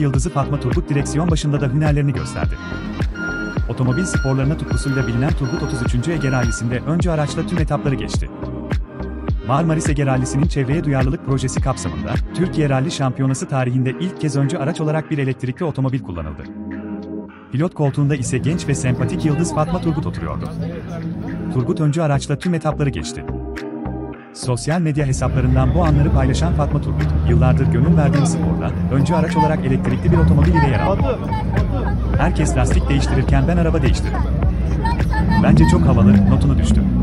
yıldızı Fatma Turgut direksiyon başında da hünerlerini gösterdi. Otomobil sporlarına tutkusuyla bilinen Turgut 33. Ege Rallisi'nde öncü araçla tüm etapları geçti. Marmaris Ege Rallisi'nin çevreye duyarlılık projesi kapsamında, Türkiye Ralli Şampiyonası tarihinde ilk kez öncü araç olarak bir elektrikli otomobil kullanıldı. Pilot koltuğunda ise genç ve sempatik yıldız Fatma Turgut oturuyordu. Turgut öncü araçla tüm etapları geçti. Sosyal medya hesaplarından bu anları paylaşan Fatma Turgut, yıllardır gönül verdiğim sporda, öncü araç olarak elektrikli bir otomobil ile yer aldı. Herkes lastik değiştirirken ben araba değiştirdim. Bence çok havalı, notunu düştüm.